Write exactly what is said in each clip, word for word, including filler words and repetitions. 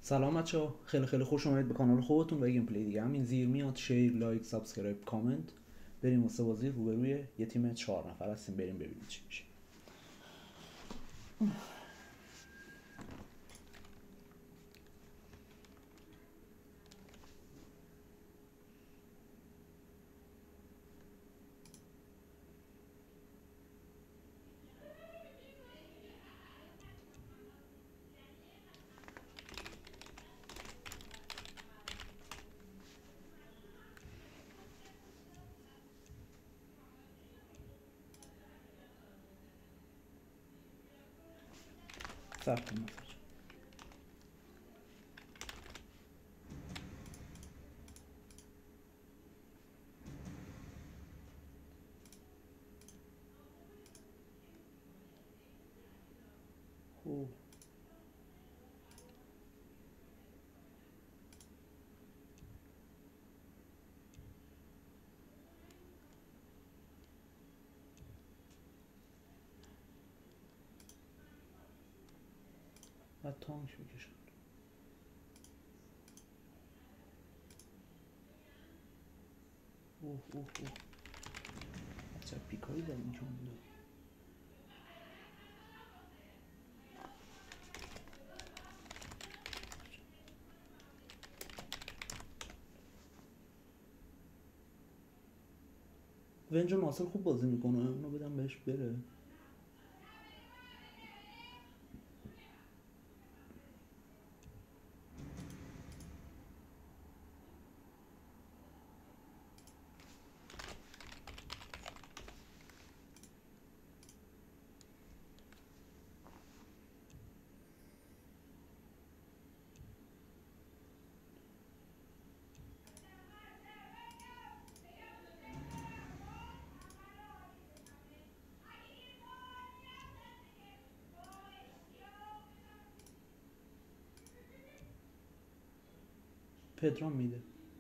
سلام بچه، خیلی خیلی خوش اومدید به کانال خودتون و گیم پلی دیگه. همین زیر میاد شیر، لایک، سابسکرایب، کامنت. بریم واسه بازی. روبروی یه تیم چهار نفر هستیم، بریم ببینیم چی میشه. صبر کن. خوب. بعد تانک میکشن. اوه اوه اوه چه پیکایی داریم که مونده. ونج ماسل خوب بازی میکنه، اونو بدم بهش بره. پدرام میده.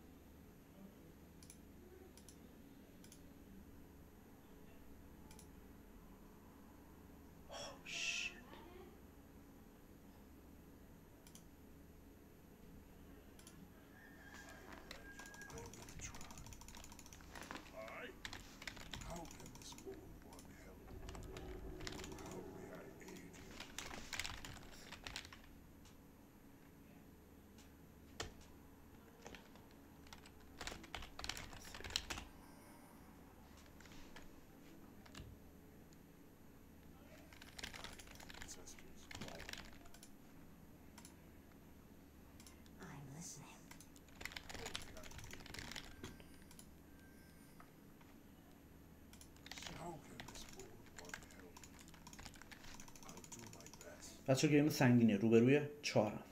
بچه گیم سنگینه، روبروی چهار نفر.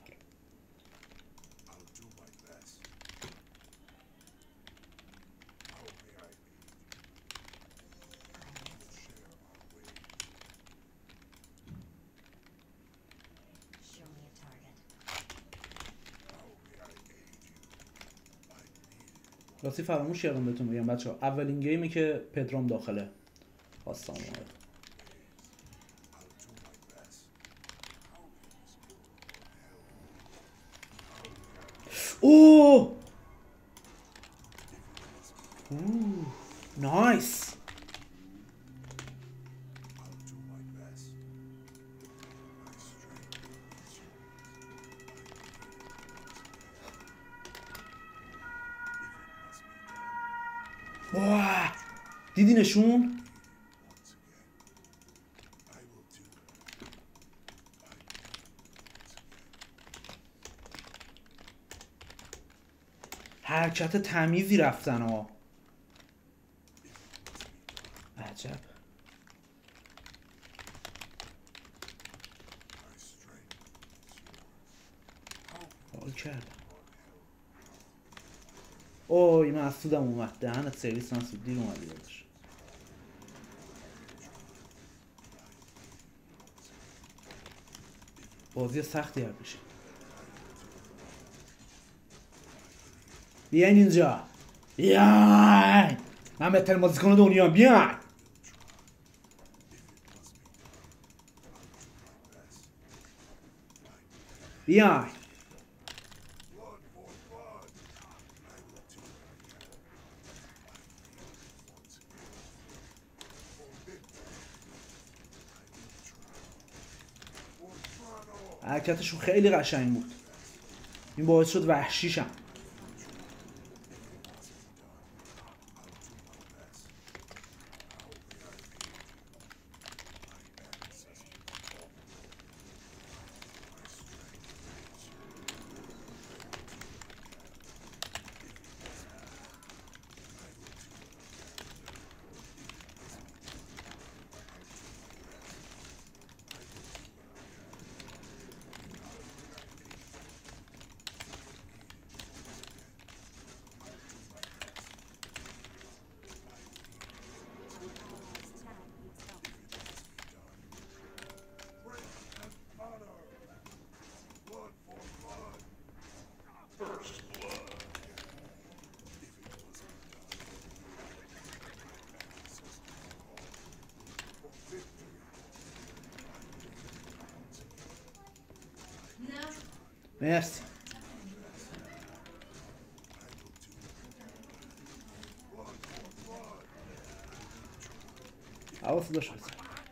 راستی فراموش کردم بهتون بگم بچه ها، اولین گیمی که پدرام داخله خواستم اومد. اوه اوه نایس. واه دیدی نشون؟ حرکت تمیزی رفتن ها. عجب. حال کردم. اوه این محسودم اومد. دهنت سرویس محسود، دیر اومدی داداش. بازی سختی هر بشه. بیاین اینجا، بیاین، من بهترین بازیکن دنیا، بیاین. بیاین حرکتشون خیلی قشنگ بود. این باعث شد وحشیشم. مرسی. حواست داشت بزن.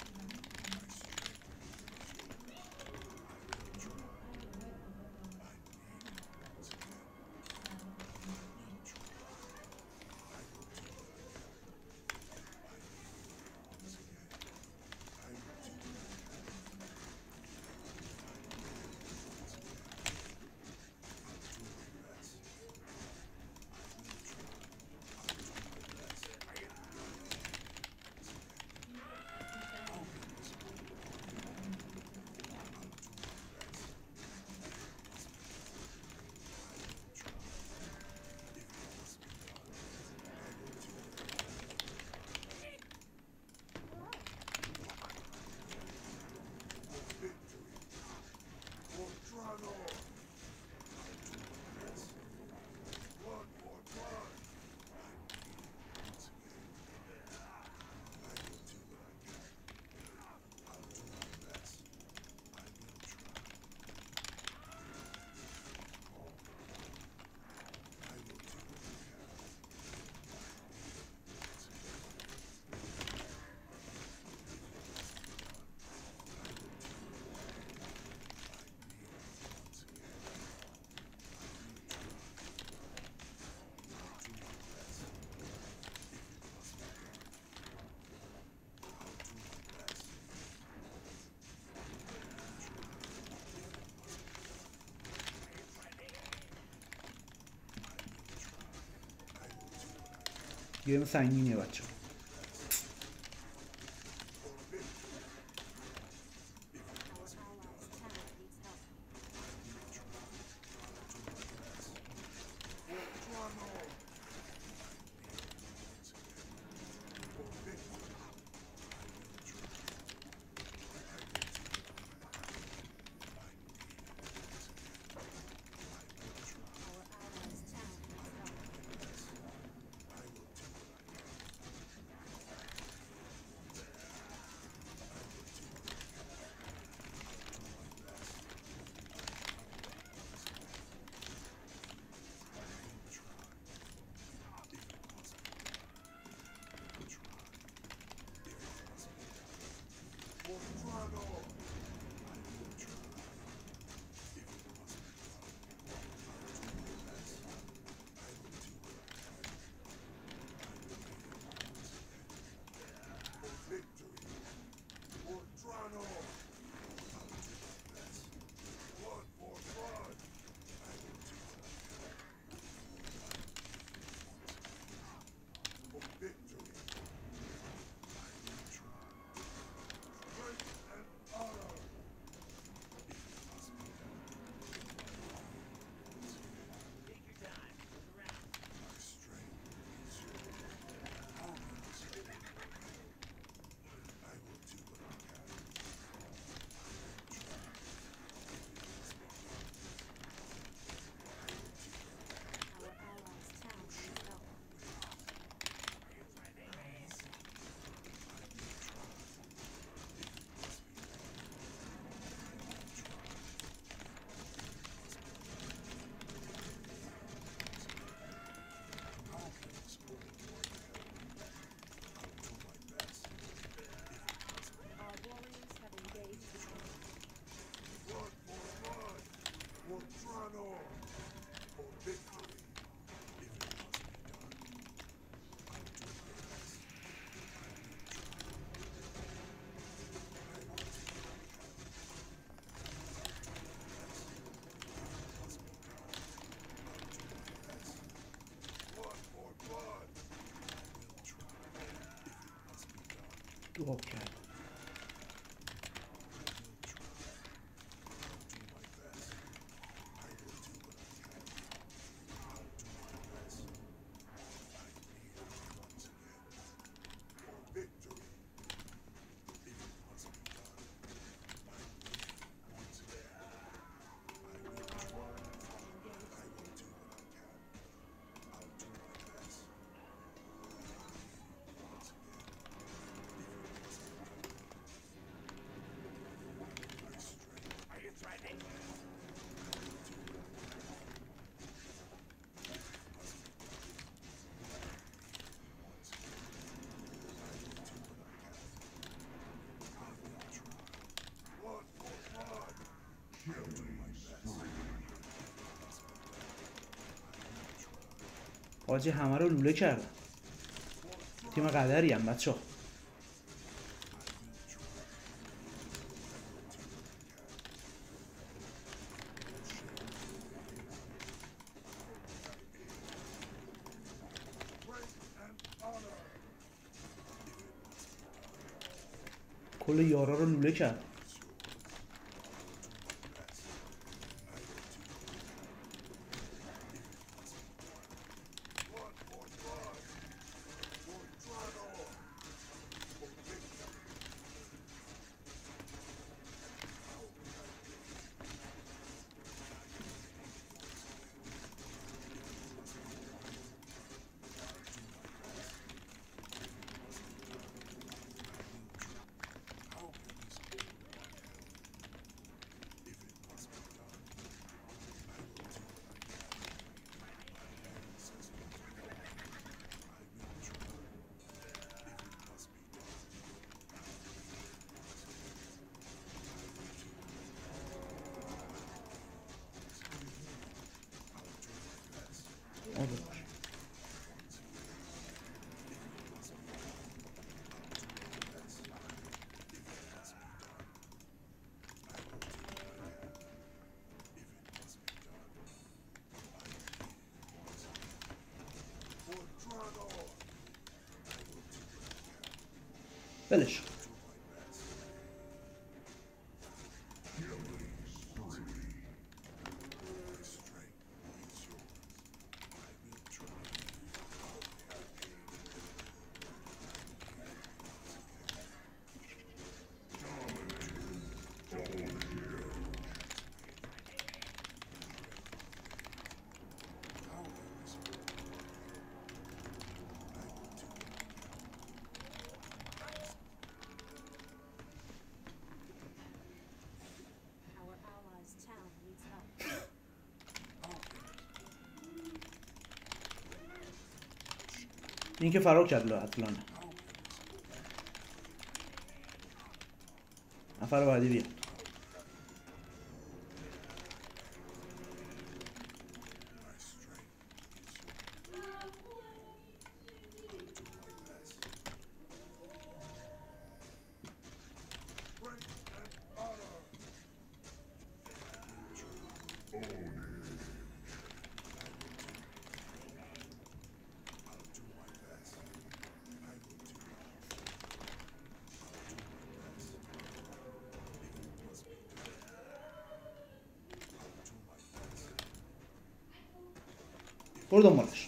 گیم سنگینیه بچه. دعا کرد. حاجی همه رو لوله کردم. تیم قدری هم بچه ها. کل یارا رو لوله کردم. بلش. این که فرار کرد اطلانه. نفر بعدی بیاد. برو دنبالش.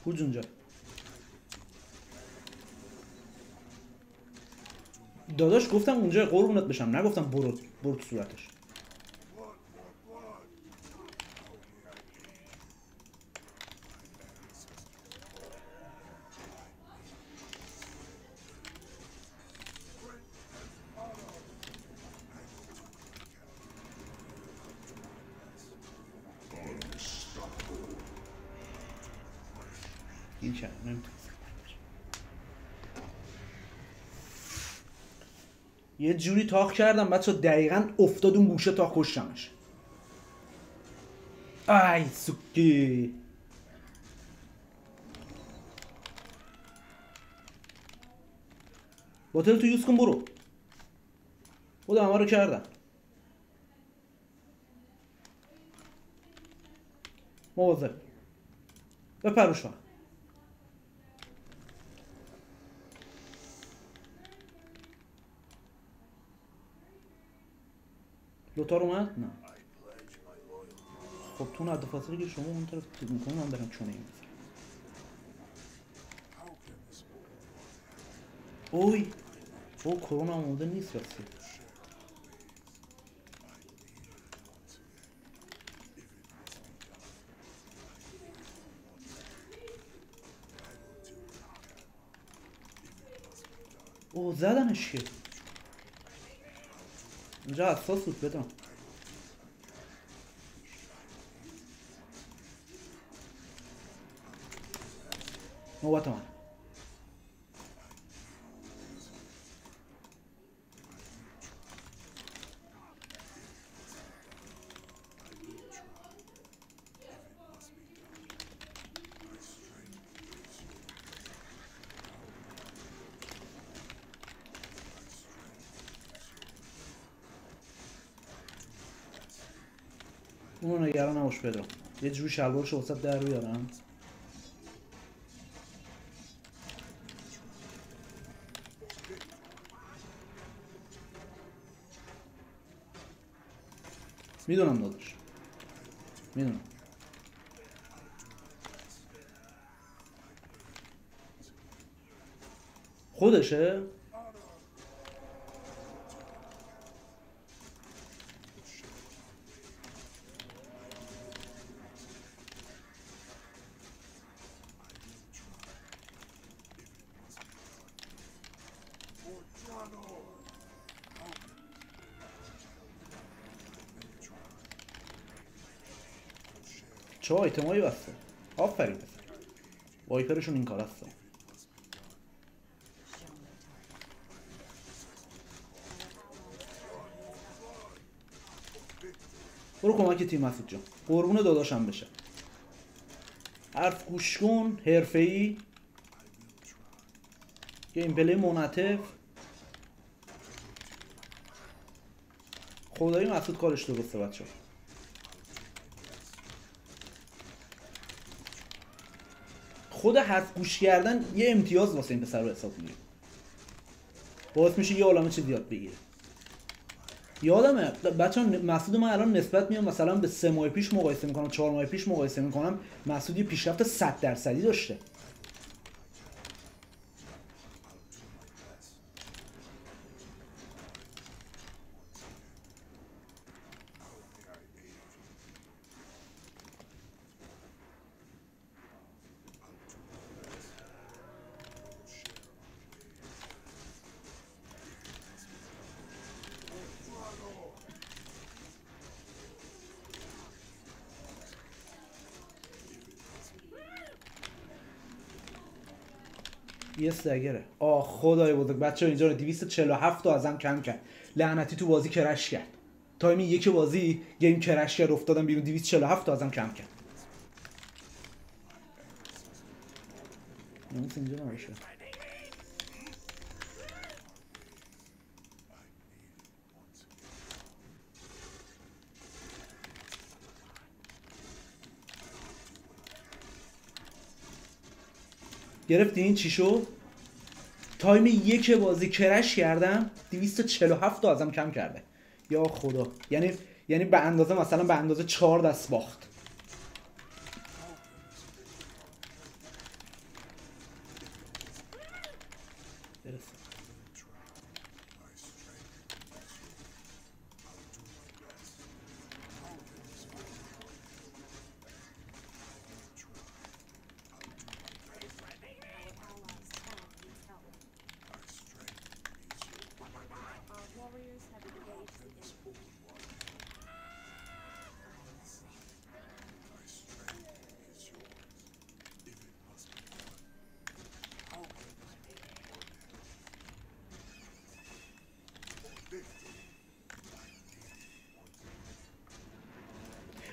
بود اونجا. داداش گفتم اونجا قربونت بشم، نگفتم برو برو تو صورتش. این کرد نمیتونم. یه جوری تاخ کردم بچه دقیقا افتاد اون گوشه تا کشتمش. ای سوکی. باتل تو یوز کن برو. خود همه رو کردم. مواظب بپروش فقط. لوتار اومد؟ نه. خب تو نده فاصله که شما اون طرف تیز میکنی من برم چونه این بزنم. اوی او کرونا آموده نیست راستی. او زدنش که اینجا حساس بود بدم. نوبت من. اونو نگران نباش پدرام، یه جوری شلوارشو وسط در بیارم. میدونم داداش میدونم. خودشه؟ چه آیتمایی بسته؟ آفرین بسته. وایپرشون این کار هسته. برو کمک تیم مسعود جان، قربون داداشم بشه. حرف گوش کن، حرفه‌ای، گیم پلی منعطف. خدایی مسعود کارش درسته بچه‌ها. خود حرف گوش کردن یه امتیاز واسه این پسر رو حساب میگیره. باعث میشه یه عالمه چیز یاد بگیره. یادمه بچه‌ها مسعود من الان نسبت میام مثلا به سه ماه پیش مقایسه میکنم، چهار ماه پیش مقایسه میکنم، مسعود یه پیشرفت صد درصدی داشته. یه استگره. آه خدای بزرگ بچه‌ها اینجا رو دویست و چهل و هفت تا ازم کم کرد. لعنتی تو بازی کرش کرد. تایم یک بازی گیم کرش کرد، افتادم بیرون، دویست و چهل و هفت تا ازم کم کرد. نمیشه اینجا نمیشه. گرفتی این چی شد؟ تایم یک بازی کرش کردم، دویست و چهل و هفت تا ازم کم کرده. یا خدا، یعنی یعنی به اندازه مثلا به اندازه چهار دست باخت.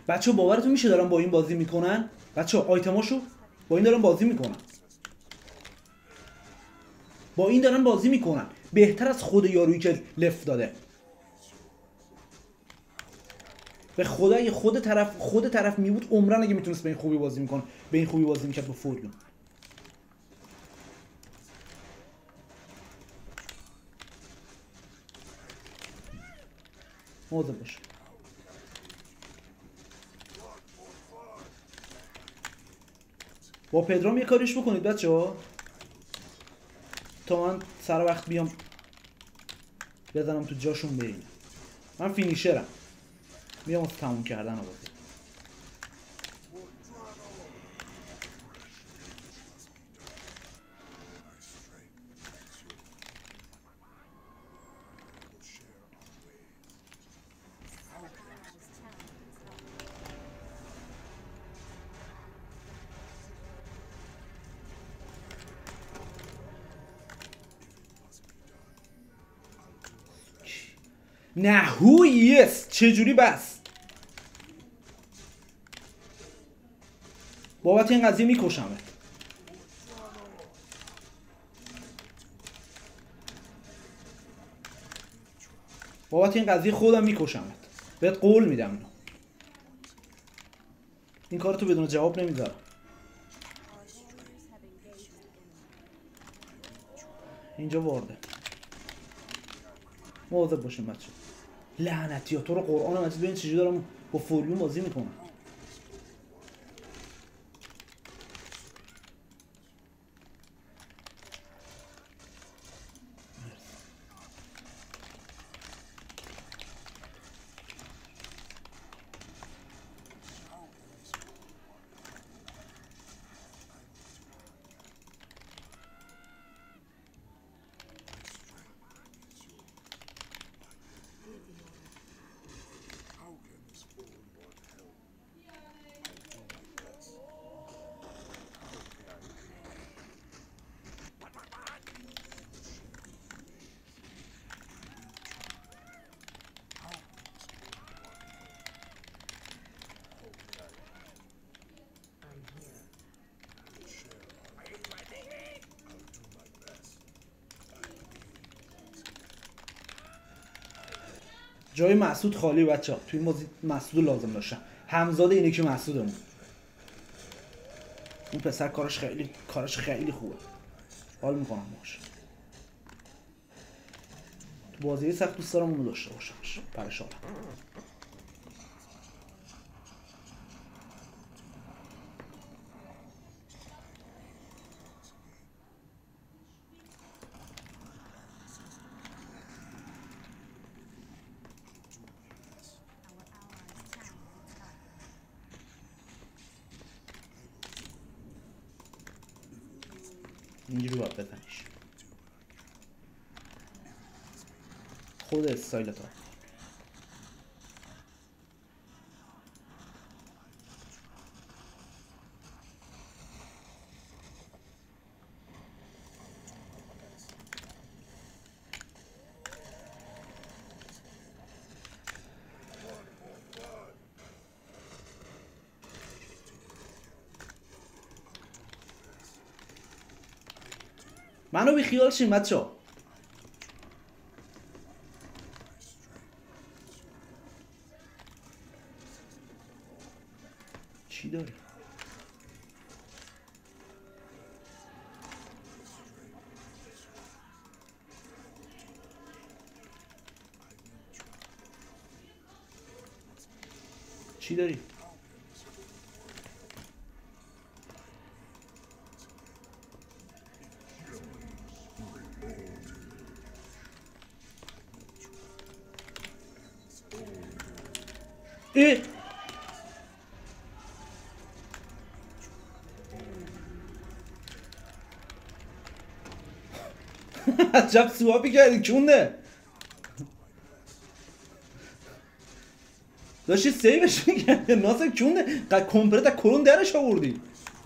بچه باورتون میشه دارن با این بازی میکنن؟ بچه آیتماشو با این دارن بازی میکنن، با این دارن بازی میکنن بهتر از خود یارویی که لفت داده. به خدا اگه خود طرف خود طرف میبود عمرن اگه میتونست به این خوبی بازی میکنه، به این خوبی بازی میکرد با فوریون. مواظب باش. با پدرام یه کاریش بکنید بچه‌ها تا من سر وقت بیام بزنم تو جاشون بریم. من فینیشرم، میام واسه تموم کردن بازی. نه هو یس چجوری بس بابت این قضیه میکشمت. بابت این قضیه خودم میکشمت، بهت قول میدم. اینو این کارتو بدون جواب نمیذارم. اینجا وارده، مواظب باشین بچه. لعنتی ها تو رو قرآن مجید ببین چجوری دارم با فوریون بازی میکنم. جای مسعود خالی بچه ها، توی این بازی مسعود لازم داشتم، همزاد اینه که مسعودمون. اون پسر کارش خیلی کارش خیلی خوبه، حال میکنم باش. تو بازی سخت دوست دارم اونو داشته باشم، پرشارم. اینجوری باید بزنیش خود استایل تا. منو بی خیال شین بچه ها. چی داری؟ چی داری؟ ای عجب سواپی کردی کونده، داشتی سیوش میکردی ناسه کونده قد کمپلت از کرون درش آوردی.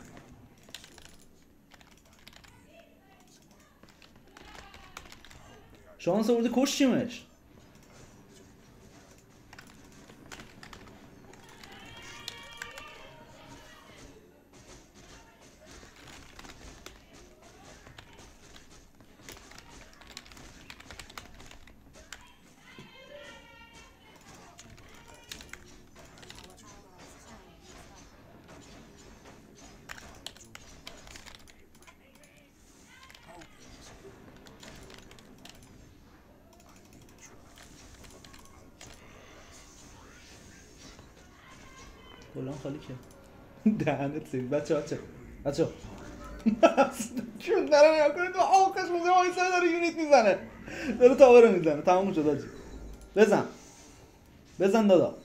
شانس آوردی کشتیمش. کلان خالی که دهنت سیدی بچه بچه بچه کیون داره نیا کنید و آخش موزه آیسه داره یونیت میزنه داره تاور رو میزنه تمام شد آجی بزن بزن دادا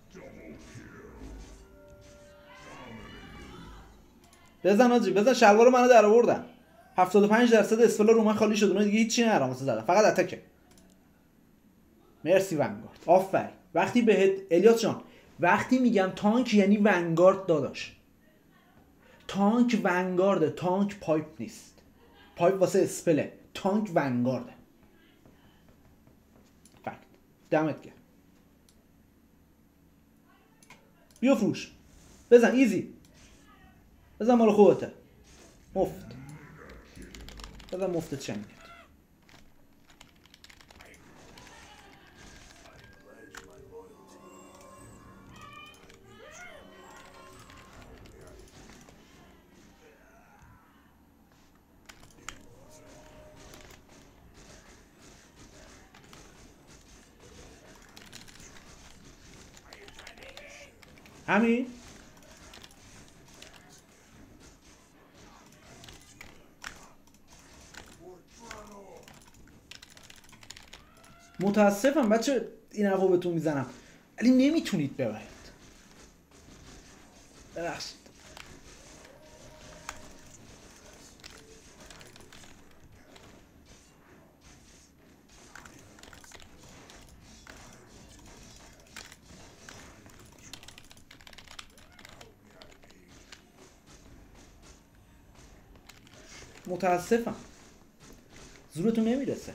بزن آجی بزن شلوار منو در آوردن هفتاد و پنج درصد اسفل رو من خالی شد اونها دیگه هیچی نرم واسه زدن فقط اتکه مرسی ونگارد آفرین وقتی بهت الیاس جان وقتی میگم تانک یعنی ونگارد داداش تانک ونگارده تانک پایپ نیست پایپ واسه اسپله تانک ونگارده فکت دمت گرم بیا فروش بزن ایزی بزن مال خودته مفت بزن مفتت چنگت همین متاسفم بچه این حرفو بهتون میزنم ولی نمیتونید ببرید ببخشید متاسفم زورتون نمیرسه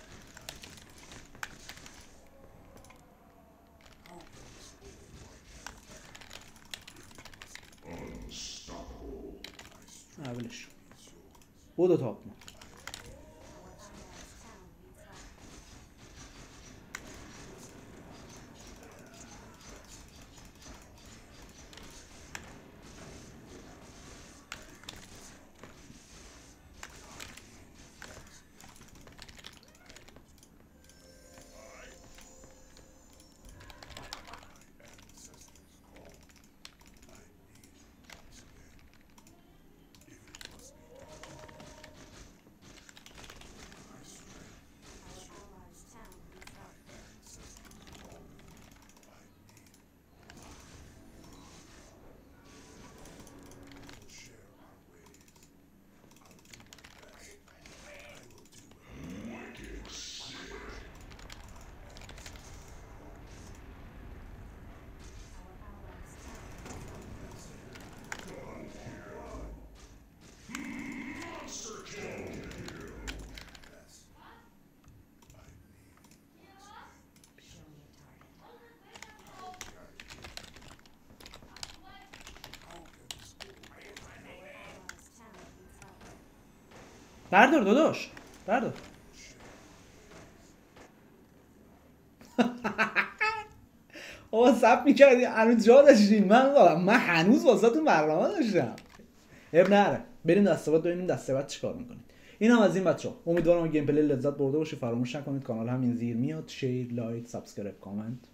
اولش بودو تاپ ما بردار داداش بردار آقا سب میکردی هنوز جا داشتیم من من هنوز واسه تون برنامه داشتم اب نره بریم دسته بعد ببینیم دسته بعد چیکار میکنید این هم از این بچه‌ها امیدوارم گیم پلی لذت برده باشی فراموش نکنید کانال همین زیر میاد شیر لایک سابسکرایب کامنت